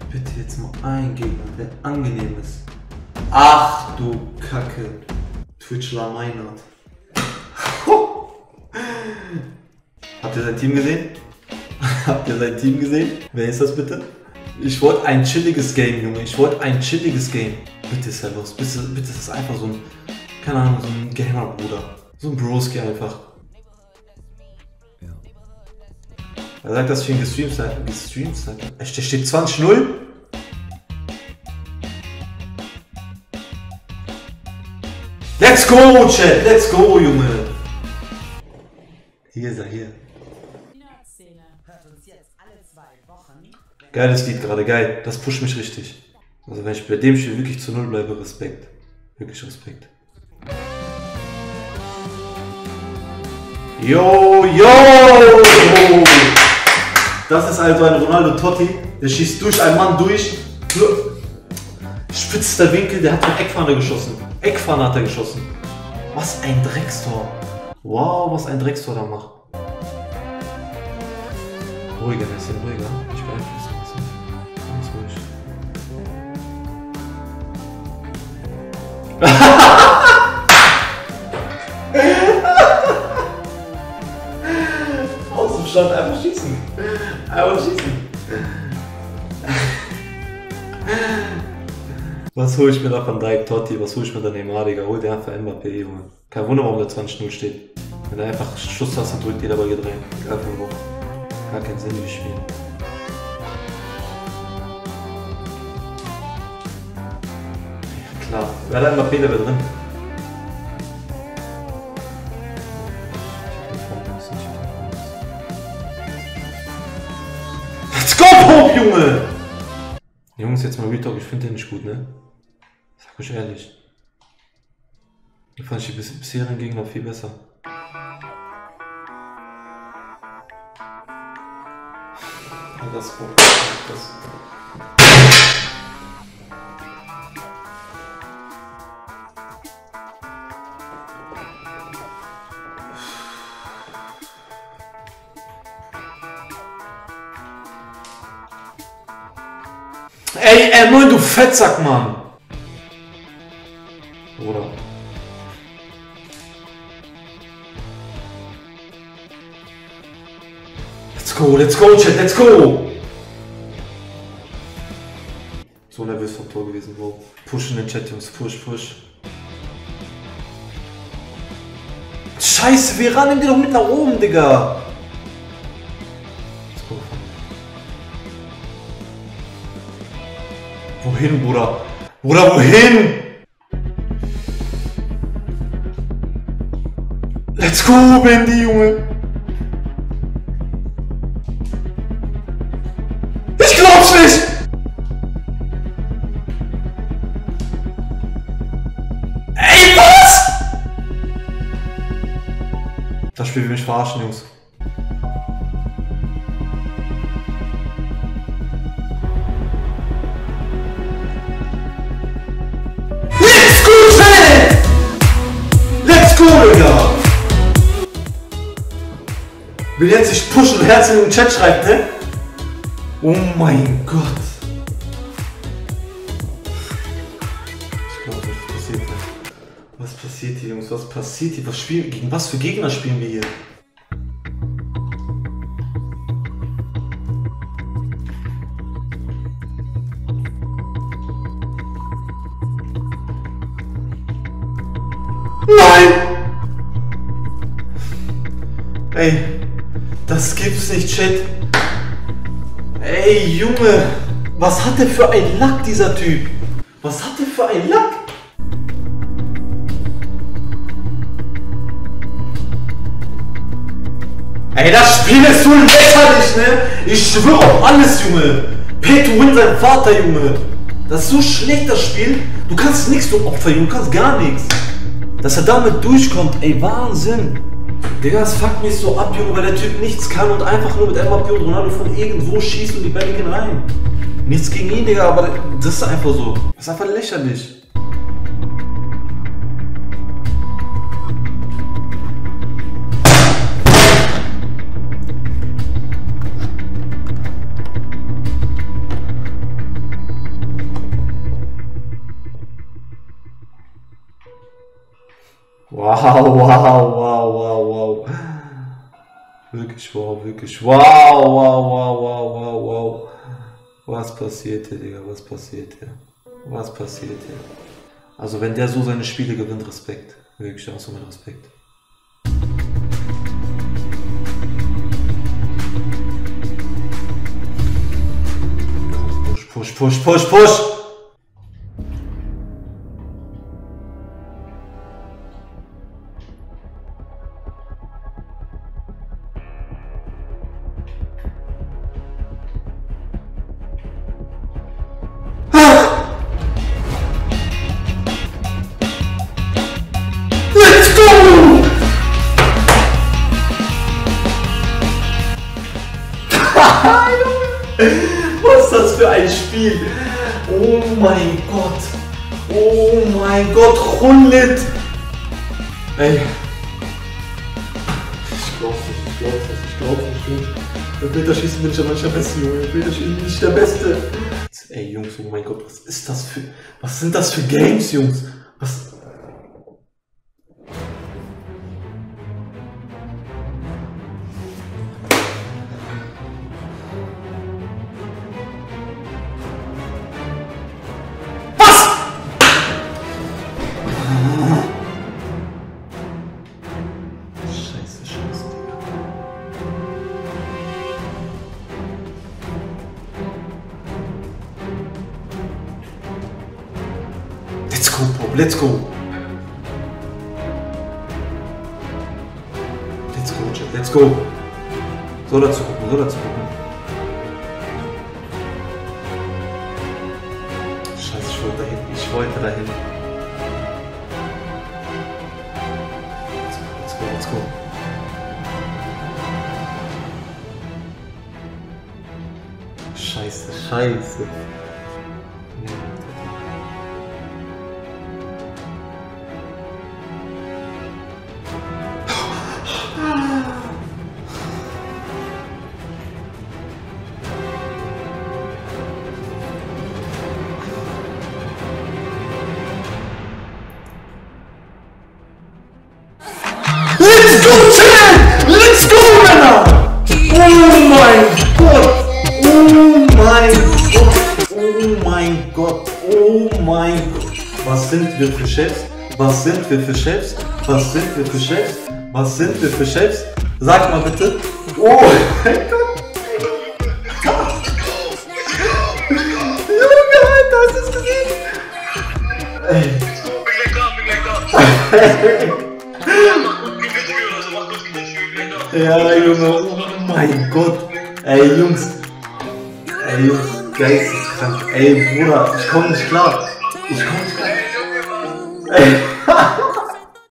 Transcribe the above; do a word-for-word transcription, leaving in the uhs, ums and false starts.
Bitte jetzt mal ein Gegner, der angenehm ist. Ach du Kacke. Twitchler Meinert. Habt ihr sein Team gesehen? Habt ihr sein Team gesehen? Wer ist das bitte? Ich wollte ein chilliges Game, Junge. Ich wollte ein chilliges Game. Bitte ist er los. Bitte, bitte ist es einfach so ein, keine Ahnung, so ein Gamer-Bruder. So ein Broski einfach. Ja. Er sagt, dass ich ihn gestreamt habe. Gestreamt habe. Da steht zwanzig null. Let's go, Chat! Let's go, Junge! Hier ist er, hier. Geiles Lied gerade, geil. Das pusht mich richtig. Also wenn ich bei dem Spiel wirklich zu null bleibe, Respekt. Wirklich Respekt. Yo, yo! Das ist also ein Ronaldo Totti. Der schießt durch einen Mann durch. Spitzter Winkel, der hat von Eckfahne geschossen. Eckfahne hat er geschossen. Was ein Dreckstor. Wow, was ein Dreckstor da macht. Ruhiger, ein bisschen ruhiger. Ich beeinflusse ein bisschen. Ganz ruhig. Aus dem Stand einfach schießen. Einfach schießen. Was hol ich mir da von Dijk Totti? Was hol ich mir da Neymar, Digga? Hol dir einfach Mbappé, Junge. Kein Wunder, warum der zwanzig null steht. Wenn er einfach Schusstaste drückt, jeder Ball geht rein. Einfach nur. Gar keinen Sinn, wie ich spiele. Ja, klar. Wer hat Mbappé, der wäre drin? Let's go, Pop, Junge! Jungs, jetzt mal Real Talk, ich finde den nicht gut, ne? Sag euch ehrlich. Ich fand ich die bis bisherigen Gegner viel besser. Ja, das ist gut. Das Ey, R neun, du Fettsack, Mann! Oder? Let's go, let's go, Chat, let's go! So nervös vom Tor gewesen, Bro. Push in den Chat, Jungs, push, push. Scheiße, wir rannen den doch mit nach oben, Digga! Let's go. Wohin, Bruder? Bruder, wohin? Let's go, Bendy, Junge! Ich glaub's nicht! Ey, was? Das Spiel will mich verarschen, Jungs. Digga! Will jetzt nicht pushen und Herz in den Chat schreibt, ne? Oh mein Gott! Ich glaube, was passiert hier? Was passiert hier, Jungs? Was passiert hier? Was spielen, gegen was für Gegner spielen wir hier? Nein! Ey, das gibt's nicht, Chat. Ey, Junge, was hat der für ein Lack, dieser Typ? Was hat der für ein Lack? Ey, das Spiel ist so lächerlich, ne? Ich schwöre auf alles, Junge. Petu win sein Vater, Junge. Das ist so schlecht, das Spiel. Du kannst nichts so opfern, du kannst gar nichts. Dass er damit durchkommt, ey, Wahnsinn. Digga, das fuckt mich so ab, Junge, weil der Typ nichts kann und einfach nur mit Mbappé und Ronaldo von irgendwo schießt und die Bälle gehen rein. Nichts gegen ihn, Digga, aber das ist einfach so. Das ist einfach lächerlich. Wow, wow, wow, wow, wow. Wirklich wow, wirklich wow, wow, wow, wow, wow, wow. Was passiert hier, Digga? Was passiert hier? Was passiert hier? Also wenn der so seine Spiele gewinnt, Respekt. Wirklich auch so mit Respekt. Push, push, push, push! Let's go! Was ist das für ein Spiel? Oh mein Gott! Oh mein Gott, Hullet! Ey! Ich glaub's nicht, ich glaub's nicht, ich glaub's nicht, Junge. Im Bilderschießen bin ich aber nicht der Beste, Junge. Im Bilderschießen bin ich der Beste. Ey, Jungs, oh mein Gott, was ist das für... Was sind das für Games, Jungs? Was... Let's go, Bob, let's go! Let's go, Chat, let's go! So dazu gucken, so dazu gucken. Scheiße, ich wollte dahin, ich wollte dahin. Let's go, let's go, let's go. Scheiße, scheiße. Let's go, Chat! Let's go, Männer! Oh mein Gott! Oh mein Gott! Oh mein Gott! Oh mein Gott! Was sind wir für Chefs? Was sind wir für Chefs? Was sind wir für Chefs? Was sind wir für Chefs? Sag mal bitte! Oh mein Gott! Junge, Alter, hast du es gesehen? Ey! Ja, Junge, oh mein Gott. Ey, Jungs. Ey, Jungs, geisteskrank. Ey, Bruder, ich komm nicht klar. Ich komm nicht klar. Ey.